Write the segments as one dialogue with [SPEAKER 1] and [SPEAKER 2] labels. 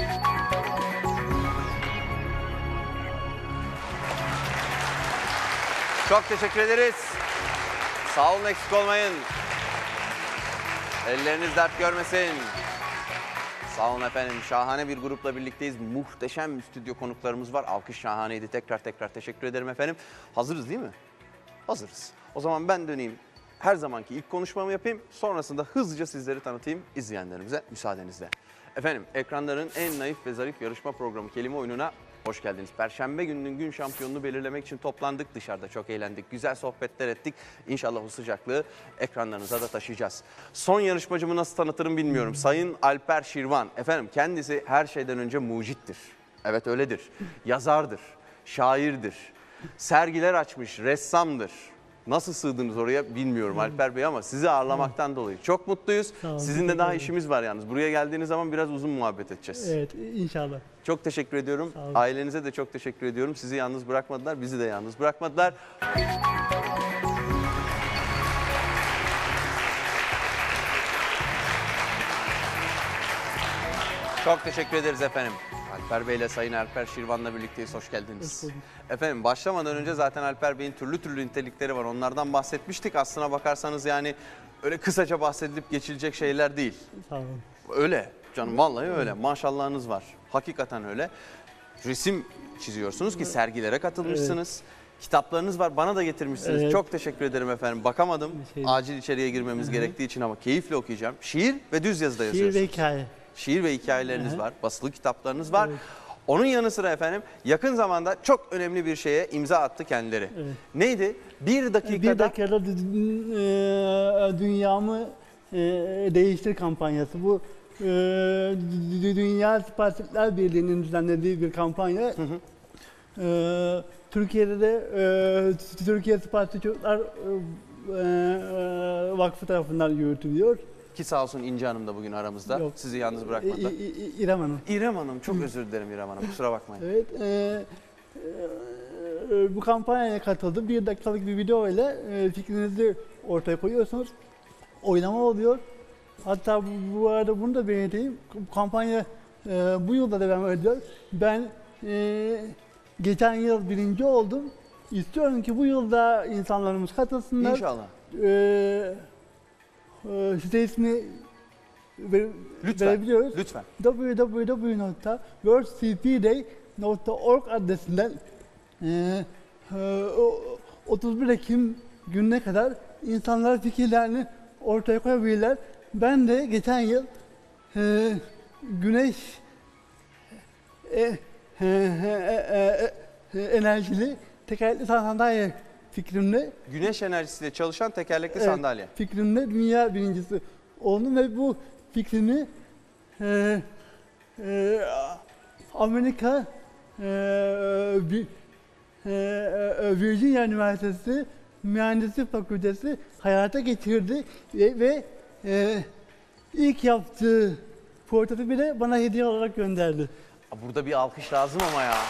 [SPEAKER 1] Çok teşekkür ederiz. Sağ olun, eksik olmayın. Elleriniz dert görmesin. Sağ olun efendim. Şahane bir grupla birlikteyiz. Muhteşem stüdyo konuklarımız var. Alkış şahaneydi. Tekrar teşekkür ederim efendim. Hazırız değil mi? Hazırız. O zaman ben döneyim. Her zamanki ilk konuşmamı yapayım. Sonrasında hızlıca sizleri tanıtayım izleyenlerimize müsaadenizle. Efendim, ekranların en naif ve zarif yarışma programı Kelime Oyunu'na hoş geldiniz. Perşembe gününün gün şampiyonunu belirlemek için toplandık. Dışarıda çok eğlendik. Güzel sohbetler ettik. İnşallah o sıcaklığı ekranlarınıza da taşıyacağız. Son yarışmacımı nasıl tanıtırım bilmiyorum. Sayın Alper Şirvan. Efendim, kendisi her şeyden önce mucittir. Evet, öyledir. Yazardır. Şairdir. Sergiler açmış. Ressamdır. Nasıl sığdınız oraya bilmiyorum Alper Bey, ama sizi ağırlamaktan dolayı çok mutluyuz. Sizinle daha işimiz var yalnız. Buraya geldiğiniz zaman biraz uzun muhabbet edeceğiz.
[SPEAKER 2] Evet, inşallah.
[SPEAKER 1] Çok teşekkür ediyorum. Ailenize de çok teşekkür ediyorum. Sizi yalnız bırakmadılar, bizi de yalnız bırakmadılar. Çok teşekkür ederiz efendim. Alper Bey ile Sayın Alper Şirvan'la birlikteyiz. Hoş geldiniz. Efendim, başlamadan önce zaten Alper Bey'in türlü nitelikleri var. Onlardan bahsetmiştik. Aslına bakarsanız yani öyle kısaca bahsedilip geçilecek şeyler değil.
[SPEAKER 2] Sağ olun.
[SPEAKER 1] Öyle canım, vallahi öyle. Maşallahınız var. Hakikaten öyle. Resim çiziyorsunuz ki sergilere katılmışsınız. Kitaplarınız var, bana da getirmişsiniz.
[SPEAKER 2] Evet.
[SPEAKER 1] Çok teşekkür ederim efendim. Bakamadım. Acil içeriye girmemiz gerektiği için ama keyifle okuyacağım. Şiir ve düz yazıda yazıyorsunuz.
[SPEAKER 2] Şiir ve hikaye.
[SPEAKER 1] Şiir ve hikayeleriniz var, basılı kitaplarınız var. Evet. Onun yanı sıra efendim yakın zamanda çok önemli bir şeye imza attı kendileri. Evet. Neydi? Bir dakikada
[SPEAKER 2] dünyamı değiştir kampanyası. Bu Dünya Sparsitler Birliği'nin düzenlediği bir kampanya. Türkiye'de de Türkiye Spastik Çocuklar Vakfı tarafından yürütülüyor.
[SPEAKER 1] Ki sağ olsun İnce Hanım da bugün aramızda. Yok. Sizi yalnız bırakmadı.
[SPEAKER 2] İrem Hanım.
[SPEAKER 1] İrem Hanım, çok özür dilerim İrem Hanım, kusura bakmayın.
[SPEAKER 2] Evet. Bu kampanyaya katıldım. 1 dakikalık bir video ile fikrinizi ortaya koyuyorsunuz. Oylama oluyor. Hatta bu arada bunu da belirteyim. Bu kampanya bu yılda devam ediyor. Ben geçen yıl 1. oldum. İstiyorum ki bu yılda insanlarımız katılsınlar.
[SPEAKER 1] İnşallah.
[SPEAKER 2] Size ismi verebiliyoruz.
[SPEAKER 1] Lütfen.
[SPEAKER 2] www.worldcpday.org adresinden 31 Ekim gününe kadar insanlar fikirlerini ortaya koyabilirler. Ben de geçen yıl güneş enerjili tekerlekli sandalye fikrimle,
[SPEAKER 1] güneş enerjisiyle çalışan tekerlekli sandalye
[SPEAKER 2] fikrimle dünya birincisi oldum ve bu fikrimi Amerika Virginia Üniversitesi Mühendislik Fakültesi hayata geçirdi ve ilk yaptığı prototipi de bana hediye olarak gönderdi.
[SPEAKER 1] Burada bir alkış lazım ama ya.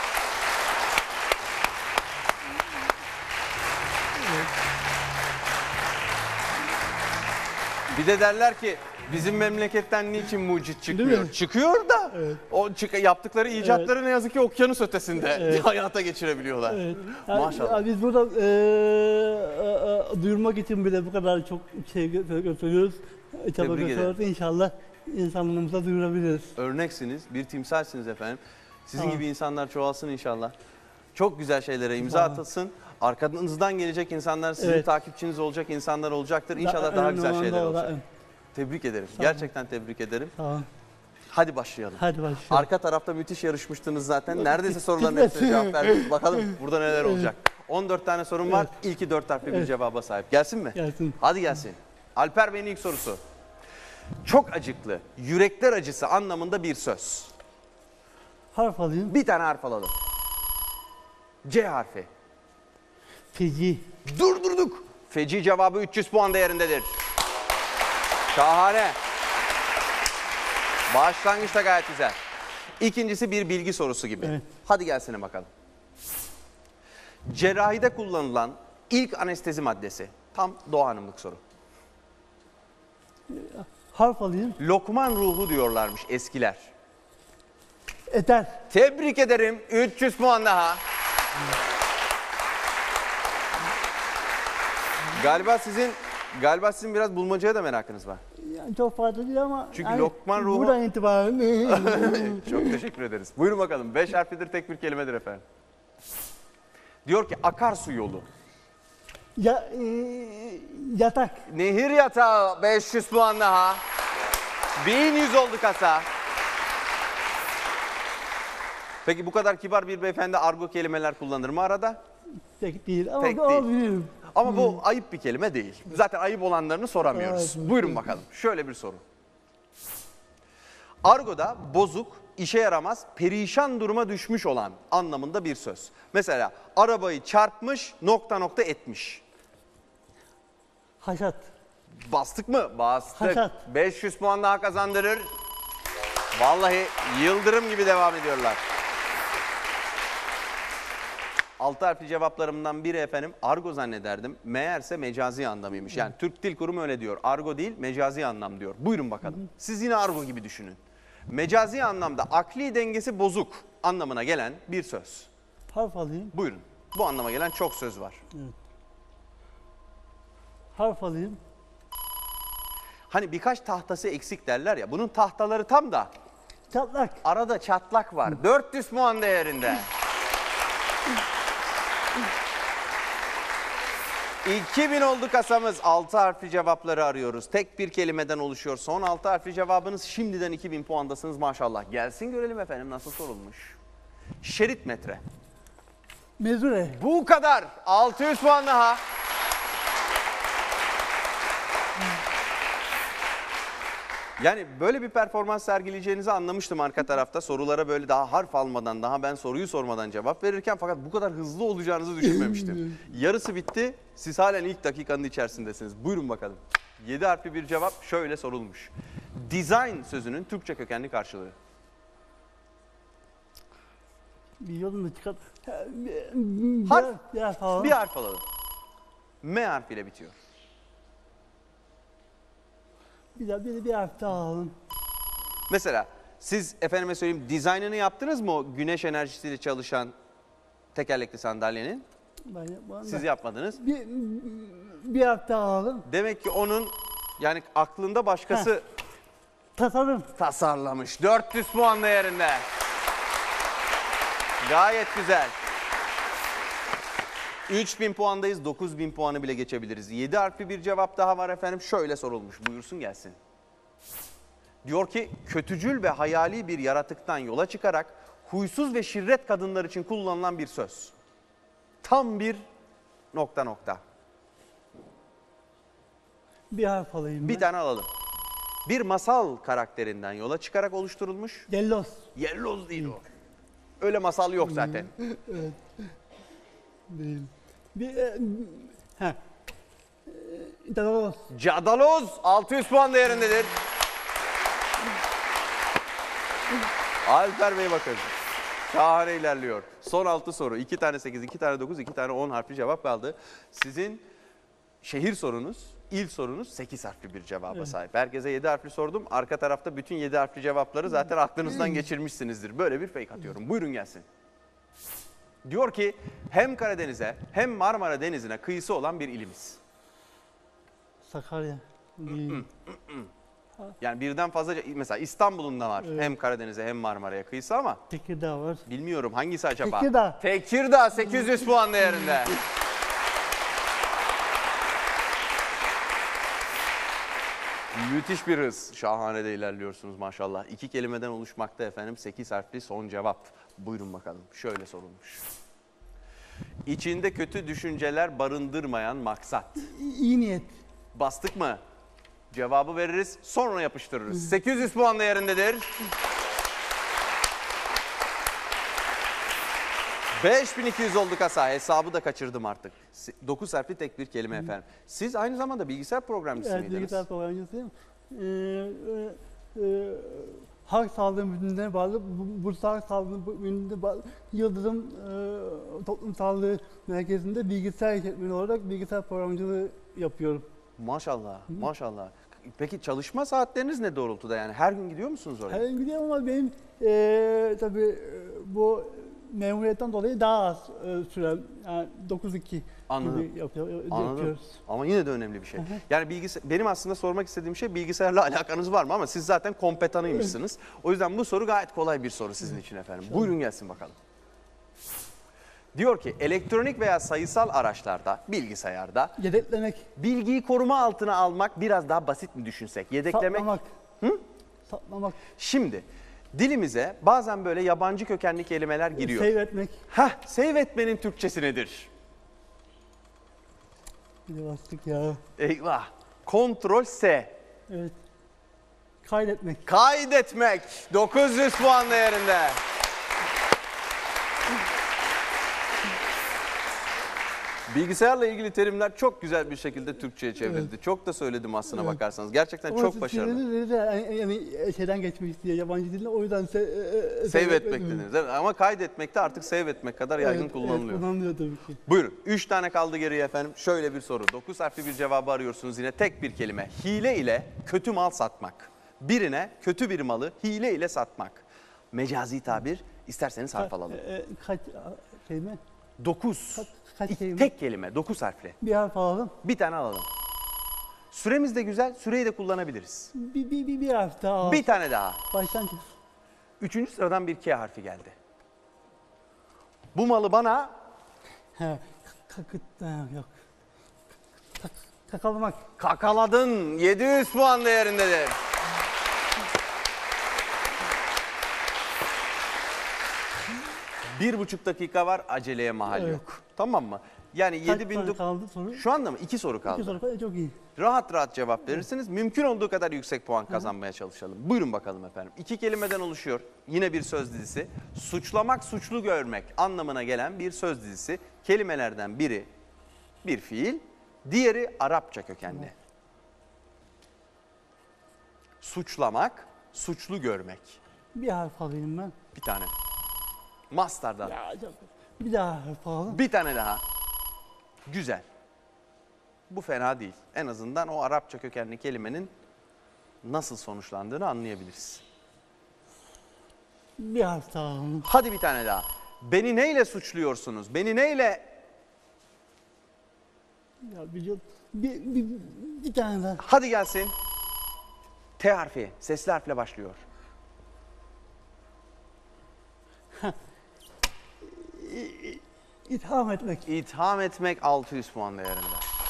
[SPEAKER 1] Bir de derler ki bizim memleketten niçin mucit çıkmıyor? Çıkıyor da o yaptıkları icatları ne yazık ki okyanus ötesinde hayata geçirebiliyorlar. Evet. Yani, maşallah.
[SPEAKER 2] Biz burada duyurmak için bile bu kadar çok şey gösteriyoruz.
[SPEAKER 1] Tebrik ederim.
[SPEAKER 2] İnşallah insanlarımıza duyurabiliriz.
[SPEAKER 1] Örneksiniz, bir timsalsiniz efendim. Sizin gibi insanlar çoğalsın inşallah. Çok güzel şeylere imza atılsın. Arkanızdan gelecek insanlar, sizin takipçiniz olacak insanlar olacaktır. İnşallah daha güzel şeyler olacak. Tebrik ederim. Gerçekten tebrik ederim.
[SPEAKER 2] Tamam.
[SPEAKER 1] Hadi başlayalım.
[SPEAKER 2] Hadi başlayalım.
[SPEAKER 1] Arka tarafta müthiş yarışmıştınız zaten. Neredeyse soruların hepsine cevap verdiniz. Bakalım burada neler olacak. 14 tane sorum var. İlki 4 harfli bir cevaba sahip. Gelsin mi?
[SPEAKER 2] Gelsin.
[SPEAKER 1] Hadi gelsin. Alper Bey'in ilk sorusu. Çok acıklı, yürekler acısı anlamında bir söz.
[SPEAKER 2] Harf alayım.
[SPEAKER 1] Bir tane harf alalım. C harfi.
[SPEAKER 2] Feci.
[SPEAKER 1] Durdurduk. Feci cevabı 300 puan değerindedir. Şahane. Başlangıçta gayet güzel. İkincisi bir bilgi sorusu gibi. Evet. Hadi gelsene bakalım. Cerrahide kullanılan ilk anestezi maddesi. Tam Doğa Hanımlık soru.
[SPEAKER 2] Harf alayım.
[SPEAKER 1] Lokman ruhu diyorlarmış eskiler.
[SPEAKER 2] Eter.
[SPEAKER 1] Tebrik ederim. 300 puan daha. Galiba sizin biraz bulmacaya da merakınız var.
[SPEAKER 2] Yani çok fazla değil ama
[SPEAKER 1] Çünkü
[SPEAKER 2] yani
[SPEAKER 1] Lokman ruhu-
[SPEAKER 2] buradan itibaren
[SPEAKER 1] Çok teşekkür ederiz. Buyurun bakalım. 5 harflidir, tek bir kelimedir efendim. Diyor ki akarsu yolu.
[SPEAKER 2] ya, yatak.
[SPEAKER 1] Nehir yatağı 500 puan daha. 1100 oldu kasa. Peki bu kadar kibar bir beyefendi argo kelimeler kullanır mı arada?
[SPEAKER 2] Tek değil ama
[SPEAKER 1] Tek
[SPEAKER 2] o
[SPEAKER 1] değil.
[SPEAKER 2] bilirim.
[SPEAKER 1] Ama bu ayıp bir kelime değil. Zaten ayıp olanlarını soramıyoruz.
[SPEAKER 2] Evet.
[SPEAKER 1] Buyurun bakalım. Şöyle bir soru. Argo'da bozuk, işe yaramaz, perişan duruma düşmüş olan anlamında bir söz. Mesela arabayı çarpmış, ... etmiş.
[SPEAKER 2] Haşat.
[SPEAKER 1] Bastık mı? Bastık.
[SPEAKER 2] Haşat.
[SPEAKER 1] 500 puan daha kazandırır. Vallahi yıldırım gibi devam ediyorlar. 6 harfli cevaplarımdan biri efendim argo zannederdim. Meğerse mecazi anlamıymış. Yani Türk Dil Kurumu öyle diyor. Argo değil, mecazi anlam diyor. Buyurun bakalım. Siz yine argo gibi düşünün. Mecazi anlamda akli dengesi bozuk anlamına gelen bir söz.
[SPEAKER 2] Harf alayım.
[SPEAKER 1] Buyurun. Bu anlama gelen çok söz var.
[SPEAKER 2] Harf alayım.
[SPEAKER 1] Hani birkaç tahtası eksik derler ya. Bunun tahtaları tam da
[SPEAKER 2] Çatlak.
[SPEAKER 1] arada çatlak var. 400 puan değerinde. 2000 oldu kasamız. 6 harfli cevapları arıyoruz. Tek bir kelimeden oluşuyor. Son 6 harfli cevabınız, şimdiden 2000 puandasınız maşallah. Gelsin görelim efendim nasıl sorulmuş. Şerit metre.
[SPEAKER 2] Mezure.
[SPEAKER 1] Bu kadar. 600 puan daha. Yani böyle bir performans sergileyeceğinizi anlamıştım arka tarafta. Sorulara böyle daha harf almadan, daha ben soruyu sormadan cevap verirken, fakat bu kadar hızlı olacağınızı düşünmemiştim. Yarısı bitti. Siz halen ilk dakikanın içerisindesiniz. Buyurun bakalım. 7 harfli bir cevap şöyle sorulmuş. Design sözünün Türkçe kökenli karşılığı.
[SPEAKER 2] Bir yolunu çıkart.
[SPEAKER 1] Harf.
[SPEAKER 2] Bir harf alalım.
[SPEAKER 1] Bir harf alalım. M harfiyle bitiyor.
[SPEAKER 2] Bir harf daha alalım.
[SPEAKER 1] Mesela siz efendime söyleyeyim dizaynını yaptınız mı o güneş enerjisiyle çalışan tekerlekli sandalyenin?
[SPEAKER 2] Ben yapmadım.
[SPEAKER 1] Siz yapmadınız.
[SPEAKER 2] Bir harf daha alalım.
[SPEAKER 1] Demek ki onun yani aklında başkası
[SPEAKER 2] Tasarım.
[SPEAKER 1] tasarlamış. 400 puan değerinde. Gayet güzel. 3000 puandayız. 9000 puanı bile geçebiliriz. 7 harfli bir cevap daha var efendim. Şöyle sorulmuş. Buyursun gelsin. Diyor ki kötücül ve hayali bir yaratıktan yola çıkarak huysuz ve şirret kadınlar için kullanılan bir söz. Tam bir ...
[SPEAKER 2] Bir harf alayım.
[SPEAKER 1] Bir tane alalım. Bir masal karakterinden yola çıkarak oluşturulmuş.
[SPEAKER 2] Yellos.
[SPEAKER 1] Yelloz değil o. Öyle masal yok zaten.
[SPEAKER 2] Değil. Ha. Dalos.
[SPEAKER 1] Cadaloz 600 puan değerindedir. Alper Bey bakın. Şahane ilerliyor. Son 6 soru. 2 tane 8, 2 tane 9, 2 tane 10 harfli cevap kaldı. Sizin şehir sorunuz, il sorunuz 8 harfli bir cevaba sahip. Herkese 7 harfli sordum. Arka tarafta bütün 7 harfli cevapları zaten aklınızdan geçirmişsinizdir. Böyle bir fake atıyorum. Buyurun gelsin. Diyor ki hem Karadeniz'e hem Marmara Denizi'ne kıyısı olan bir ilimiz.
[SPEAKER 2] Sakarya. Değil.
[SPEAKER 1] Yani birden fazla, mesela İstanbul'un da var. Hem Karadeniz'e hem Marmara'ya kıyısı ama
[SPEAKER 2] Tekirdağ var.
[SPEAKER 1] bilmiyorum hangisi acaba?
[SPEAKER 2] Tekirdağ.
[SPEAKER 1] Tekirdağ 800 puan değerinde. Müthiş bir hız. Şahane de ilerliyorsunuz maşallah. 2 kelimeden oluşmakta efendim. 8 harfli son cevap. Buyurun bakalım. Şöyle sorulmuş. İçinde kötü düşünceler barındırmayan maksat.
[SPEAKER 2] İyi niyet.
[SPEAKER 1] Bastık mı? Cevabı veririz, sonra yapıştırırız. 800 puan değerindedir. 5200 oldu kasa. Hesabı da kaçırdım artık. 9 harfli tek bir kelime efendim. Siz aynı zamanda bilgisayar programcısı
[SPEAKER 2] Evet,
[SPEAKER 1] mıydınız?
[SPEAKER 2] bilgisayar programcısıyım. Halk Sağlığı Müdürlüğü'ne bağlı, Bursa Halk Sağlığı Müdürlüğü'ne bağlı Yıldırım Toplum Sağlığı Merkezi'nde bilgisayar işletmeni olarak bilgisayar programcılığı yapıyorum.
[SPEAKER 1] Maşallah, maşallah. Peki çalışma saatleriniz ne doğrultuda yani? Her gün gidiyor musunuz oraya?
[SPEAKER 2] Her gün gidiyorum ama benim tabii bu memuriyetten dolayı daha az sürem. Yani 9-2
[SPEAKER 1] Anladım.
[SPEAKER 2] gibi
[SPEAKER 1] Anladım.
[SPEAKER 2] yapıyoruz.
[SPEAKER 1] Ama yine de önemli bir şey. Yani benim aslında sormak istediğim şey bilgisayarla alakanız var mı? Ama siz zaten kompetanıymışsınız. O yüzden bu soru gayet kolay bir soru sizin için efendim. Buyurun gelsin bakalım. Diyor ki elektronik veya sayısal araçlarda, bilgisayarda
[SPEAKER 2] Yedeklemek,
[SPEAKER 1] bilgiyi koruma altına almak biraz daha basit mi düşünsek? Yedeklemek.
[SPEAKER 2] saklamak. Saklamak,
[SPEAKER 1] Şimdi dilimize bazen böyle yabancı kökenli kelimeler giriyor.
[SPEAKER 2] seyretmek.
[SPEAKER 1] Save etmenin Türkçesi nedir?
[SPEAKER 2] Bir de bastık ya.
[SPEAKER 1] Eyvah. Kontrol S.
[SPEAKER 2] Evet. Kaydetmek.
[SPEAKER 1] Kaydetmek. 900 puan değerinde. Bilgisayarla ilgili terimler çok güzel bir şekilde Türkçe'ye çevrildi.
[SPEAKER 2] Evet.
[SPEAKER 1] Çok da söyledim aslına
[SPEAKER 2] Evet.
[SPEAKER 1] bakarsanız. Gerçekten
[SPEAKER 2] Ama
[SPEAKER 1] çok başarılı.
[SPEAKER 2] Türkçe'de de yani şeyden geçmek istiyor yabancı dille. O yüzden
[SPEAKER 1] Save etmek denir. Değil mi? Ama kaydetmekte artık save etmek kadar yaygın
[SPEAKER 2] Evet,
[SPEAKER 1] kullanılıyor.
[SPEAKER 2] Evet, kullanılıyor tabii ki.
[SPEAKER 1] Buyurun. 3 tane kaldı geriye efendim. Şöyle bir soru. 9 harfli bir cevabı arıyorsunuz yine. Tek bir kelime. Hile ile kötü mal satmak. Birine kötü bir malı hile ile satmak. Mecazi tabir. İsterseniz harf alalım.
[SPEAKER 2] Kaç şey mi?
[SPEAKER 1] 9.
[SPEAKER 2] Kaç şey mi?
[SPEAKER 1] Tek kelime. 9 harfli.
[SPEAKER 2] Bir harf alalım.
[SPEAKER 1] Bir tane alalım. Süremiz de güzel. Süreyi de kullanabiliriz.
[SPEAKER 2] Bir harf daha alalım.
[SPEAKER 1] Bir tane daha.
[SPEAKER 2] Baştan
[SPEAKER 1] 3. sıradan bir K harfi geldi. Bu malı bana
[SPEAKER 2] He. Yok. Kakalamak.
[SPEAKER 1] kakaladın. 700 puan değerindedir. Bir buçuk dakika var, aceleye mahal
[SPEAKER 2] Evet.
[SPEAKER 1] yok. Tamam mı? Yani
[SPEAKER 2] Kaç
[SPEAKER 1] 7.000
[SPEAKER 2] tane kaldı soru?
[SPEAKER 1] Şu anda mı? 2 soru kaldı.
[SPEAKER 2] İki soru kaldı. Çok iyi.
[SPEAKER 1] Rahat rahat cevap verirsiniz. Mümkün olduğu kadar yüksek puan kazanmaya çalışalım. Buyurun bakalım efendim. 2 kelimeden oluşuyor. Yine bir söz dizisi. Suçlamak, suçlu görmek anlamına gelen bir söz dizisi. Kelimelerden biri bir fiil, diğeri Arapça kökenli. Suçlamak, suçlu görmek.
[SPEAKER 2] Bir harf alayım ben.
[SPEAKER 1] Bir tane. Mastardan.
[SPEAKER 2] Bir daha harf alalım.
[SPEAKER 1] Bir tane daha. Güzel. Bu fena değil. En azından o Arapça kökenli kelimenin nasıl sonuçlandığını anlayabiliriz.
[SPEAKER 2] Bir harf daha alalım.
[SPEAKER 1] Hadi bir tane daha. Beni neyle suçluyorsunuz? Beni neyle...
[SPEAKER 2] Ya biliyorum. Bir tane daha.
[SPEAKER 1] Hadi gelsin. T harfi, sesli harfle başlıyor.
[SPEAKER 2] İtham etmek.
[SPEAKER 1] İtham etmek 600 puan değerinde.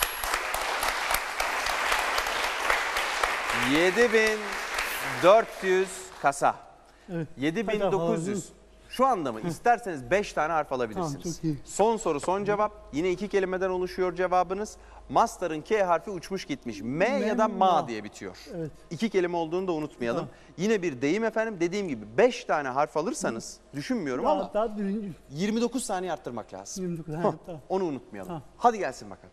[SPEAKER 1] 7400 kasa.
[SPEAKER 2] Evet.
[SPEAKER 1] 7900. Şu anda mı? İsterseniz 5 tane harf alabilirsiniz.
[SPEAKER 2] Tamam, çok iyi.
[SPEAKER 1] Son soru, son cevap. Yine 2 kelimeden oluşuyor cevabınız. Master'ın K harfi uçmuş gitmiş. M ya da ma diye bitiyor.
[SPEAKER 2] Evet.
[SPEAKER 1] 2 kelime olduğunu da unutmayalım.
[SPEAKER 2] Tamam.
[SPEAKER 1] Yine bir deyim efendim. Dediğim gibi 5 tane harf alırsanız düşünmüyorum ama
[SPEAKER 2] Daha birinci.
[SPEAKER 1] 29 saniye arttırmak lazım.
[SPEAKER 2] 29.
[SPEAKER 1] Hah,
[SPEAKER 2] Tamam.
[SPEAKER 1] onu unutmayalım.
[SPEAKER 2] Tamam.
[SPEAKER 1] Hadi gelsin bakalım.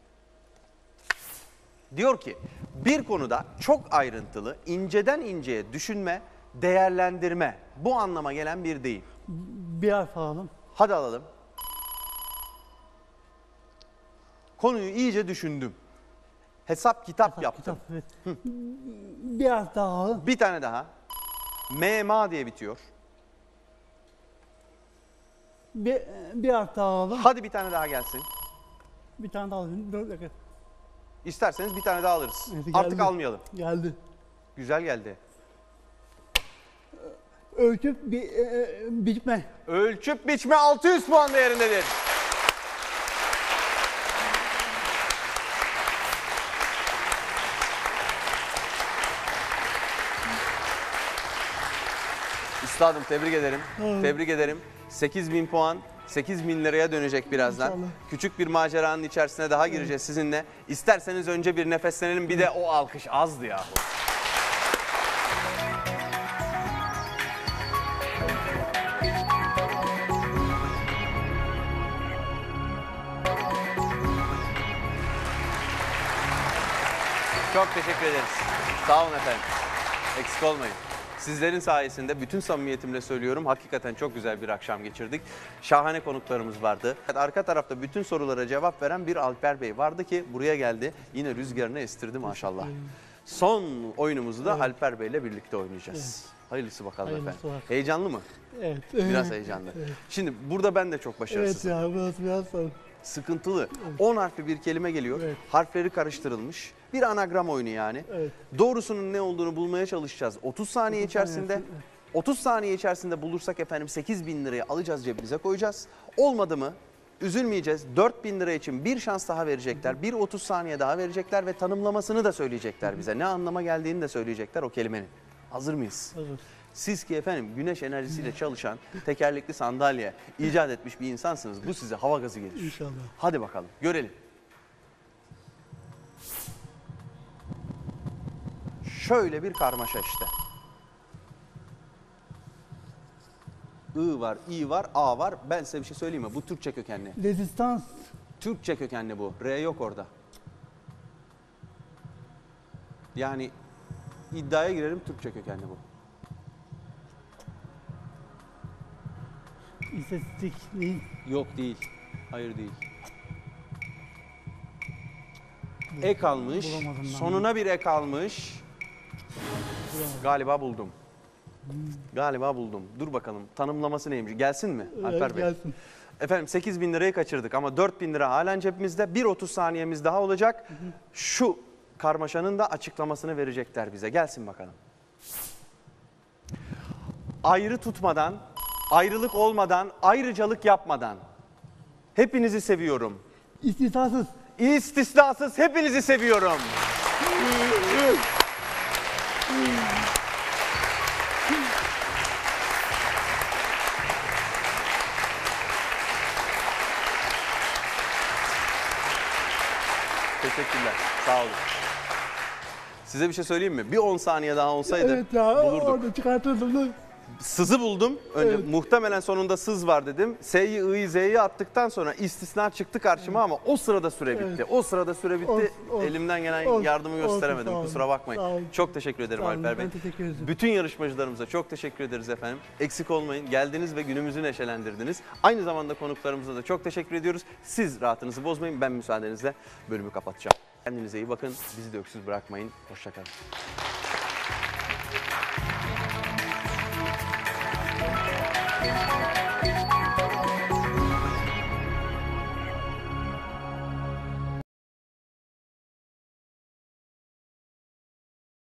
[SPEAKER 1] Diyor ki bir konuda çok ayrıntılı, inceden inceye düşünme, değerlendirme. Bu anlama gelen bir deyim.
[SPEAKER 2] Bir harf alalım.
[SPEAKER 1] Hadi alalım. Konuyu iyice düşündüm. Hesap kitap yaptım.
[SPEAKER 2] Kitap, evet. Bir harf daha alalım.
[SPEAKER 1] Bir tane daha. MMA diye bitiyor.
[SPEAKER 2] Bir harf daha alalım.
[SPEAKER 1] Hadi bir tane daha gelsin.
[SPEAKER 2] Bir tane daha alalım. 4 dakika.
[SPEAKER 1] İsterseniz bir tane daha alırız.
[SPEAKER 2] Evet,
[SPEAKER 1] Artık
[SPEAKER 2] geldi.
[SPEAKER 1] almayalım.
[SPEAKER 2] Geldi.
[SPEAKER 1] Güzel geldi.
[SPEAKER 2] Ölçüp biçme.
[SPEAKER 1] Ölçüp biçme 600 puan değerindedir. Üstadım tebrik ederim. Tebrik ederim. 8.000 puan, 8.000 liraya dönecek birazdan.
[SPEAKER 2] İnşallah.
[SPEAKER 1] Küçük bir maceranın içerisine daha gireceğiz sizinle. İsterseniz önce bir nefeslenelim, bir de o alkış azdı yahu. Çok teşekkür ederiz. Sağ olun efendim. Eksik olmayın. Sizlerin sayesinde bütün samimiyetimle söylüyorum hakikaten çok güzel bir akşam geçirdik. Şahane konuklarımız vardı. Arka tarafta bütün sorulara cevap veren bir Alper Bey vardı ki buraya geldi. Yine rüzgarını estirdi maşallah. Son oyunumuzu da
[SPEAKER 2] Evet.
[SPEAKER 1] Alper Bey'le birlikte oynayacağız. Hayırlısı bakalım
[SPEAKER 2] Hayırlısı
[SPEAKER 1] efendim.
[SPEAKER 2] var.
[SPEAKER 1] Heyecanlı mı?
[SPEAKER 2] Evet.
[SPEAKER 1] Biraz heyecanlı. Şimdi burada ben de çok
[SPEAKER 2] Evet
[SPEAKER 1] başarısızım.
[SPEAKER 2] ya burası biraz zor.
[SPEAKER 1] Sıkıntılı. 10 harfli bir kelime geliyor.
[SPEAKER 2] Evet.
[SPEAKER 1] Harfleri karıştırılmış. Bir anagram oyunu yani.
[SPEAKER 2] Evet.
[SPEAKER 1] Doğrusunun ne olduğunu bulmaya çalışacağız 30 saniye
[SPEAKER 2] 30
[SPEAKER 1] içerisinde.
[SPEAKER 2] saniyesi,
[SPEAKER 1] 30 saniye içerisinde bulursak efendim 8.000 lirayı alacağız, cebimize koyacağız. Olmadı mı üzülmeyeceğiz. 4.000 lira için bir şans daha verecekler. Bir 30 saniye daha verecekler ve tanımlamasını da söyleyecekler bize. Ne anlama geldiğini de söyleyecekler o kelimenin. Hazır mıyız?
[SPEAKER 2] Hazır.
[SPEAKER 1] Siz ki efendim güneş enerjisiyle çalışan tekerlekli sandalye icat etmiş bir insansınız. Bu size hava gazı gelir.
[SPEAKER 2] İnşallah.
[SPEAKER 1] Hadi bakalım görelim. Şöyle bir karmaşa işte. I var, I var, A var. Ben size bir şey söyleyeyim mi? Bu Türkçe kökenli.
[SPEAKER 2] Rezistans.
[SPEAKER 1] Türkçe kökenli bu. R yok orada. Yani iddiaya girelim, Türkçe kökenli bu.
[SPEAKER 2] İstatistik değil.
[SPEAKER 1] Yok değil. Hayır değil. Ek almış.
[SPEAKER 2] Bulamadım ben
[SPEAKER 1] Sonuna bir ek almış.
[SPEAKER 2] Bulamadım.
[SPEAKER 1] Galiba buldum. Galiba buldum. Dur bakalım. Tanımlaması neymiş? Gelsin mi Alper Bey?
[SPEAKER 2] Gelsin.
[SPEAKER 1] Efendim 8.000 lirayı kaçırdık ama 4.000 lira halen cebimizde. Bir 30 saniyemiz daha olacak. Şu karmaşanın da açıklamasını verecekler bize. Gelsin bakalım. Ayrı tutmadan, ayrılık olmadan, ayrıcalık yapmadan. Hepinizi seviyorum.
[SPEAKER 2] İstisnasız.
[SPEAKER 1] İstisnasız hepinizi seviyorum. Teşekkürler. Sağ olun. Size bir şey söyleyeyim mi? Bir 10 saniye daha olsaydı
[SPEAKER 2] Evet ya
[SPEAKER 1] bulurduk.
[SPEAKER 2] orada çıkartırdım da.
[SPEAKER 1] Sızı buldum. Önce
[SPEAKER 2] Evet.
[SPEAKER 1] muhtemelen sonunda sız var dedim. S'yi, I'yi, Z'yi attıktan sonra istisna çıktı karşıma ama o sırada süre bitti.
[SPEAKER 2] Evet.
[SPEAKER 1] O sırada süre bitti.
[SPEAKER 2] Olsun.
[SPEAKER 1] Elimden gelen
[SPEAKER 2] Olsun.
[SPEAKER 1] yardımı gösteremedim.
[SPEAKER 2] Olsun, sağ
[SPEAKER 1] Kusura
[SPEAKER 2] olun.
[SPEAKER 1] bakmayın.
[SPEAKER 2] Sağ olun.
[SPEAKER 1] Çok teşekkür ederim
[SPEAKER 2] Sağ olun,
[SPEAKER 1] Alper Bey.
[SPEAKER 2] ben teşekkür ederim.
[SPEAKER 1] Bütün yarışmacılarımıza çok teşekkür ederiz efendim. Eksik olmayın. Geldiniz ve günümüzü neşelendirdiniz. Aynı zamanda konuklarımıza da çok teşekkür ediyoruz. Siz rahatınızı bozmayın. Ben müsaadenizle bölümü kapatacağım. Kendinize iyi bakın. Bizi de öksüz bırakmayın. Hoşça kalın.